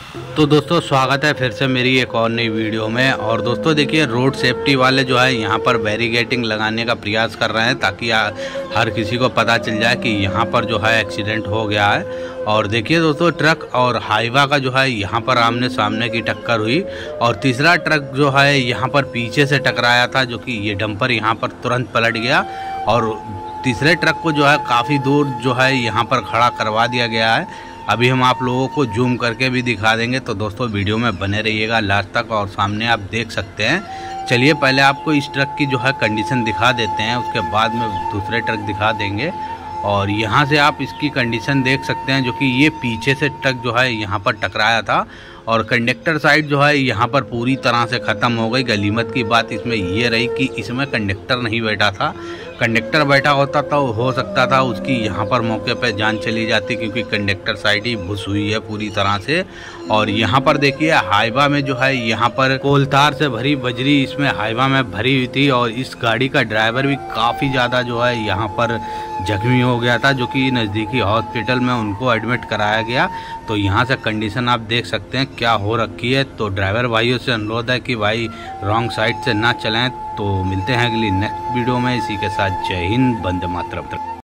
तो दोस्तों स्वागत है फिर से मेरी एक और नई वीडियो में। और दोस्तों देखिए, रोड सेफ्टी वाले जो है यहाँ पर बैरिकेडिंग लगाने का प्रयास कर रहे हैं ताकि हर किसी को पता चल जाए कि यहाँ पर जो है एक्सीडेंट हो गया है। और देखिए दोस्तों, ट्रक और हाईवा का जो है यहाँ पर आमने सामने की टक्कर हुई और तीसरा ट्रक जो है यहाँ पर पीछे से टकराया था, जो कि ये डंपर यहाँ पर तुरंत पलट गया और तीसरे ट्रक को जो है काफ़ी दूर जो है यहाँ पर खड़ा करवा दिया गया है। अभी हम आप लोगों को जूम करके भी दिखा देंगे, तो दोस्तों वीडियो में बने रहिएगा लास्ट तक। और सामने आप देख सकते हैं। चलिए पहले आपको इस ट्रक की जो है कंडीशन दिखा देते हैं, उसके बाद में दूसरे ट्रक दिखा देंगे। और यहाँ से आप इसकी कंडीशन देख सकते हैं, जो कि ये पीछे से ट्रक जो है यहाँ पर टकराया था और कंडक्टर साइड जो है यहाँ पर पूरी तरह से ख़त्म हो गई। गनीमत की बात इसमें ये रही कि इसमें कंडक्टर नहीं बैठा था। कंडक्टर बैठा होता तो हो सकता था उसकी यहाँ पर मौके पर जान चली जाती, क्योंकि कंडक्टर साइड ही घुस हुई है पूरी तरह से। और यहाँ पर देखिए हाईवा में जो है यहाँ पर कोलतार से भरी बजरी इसमें हाईवा में भरी हुई थी और इस गाड़ी का ड्राइवर भी काफ़ी ज़्यादा जो है यहाँ पर जख्मी हो गया था, जो कि नज़दीकी हॉस्पिटल में उनको एडमिट कराया गया। तो यहाँ से कंडीशन आप देख सकते हैं क्या हो रखी है। तो ड्राइवर भाइयों से अनुरोध है कि भाई रॉन्ग साइड से ना चलें। तो मिलते हैं अगली नेक्स्ट वीडियो में। इसी के साथ जय हिंद, वंदे मातरम।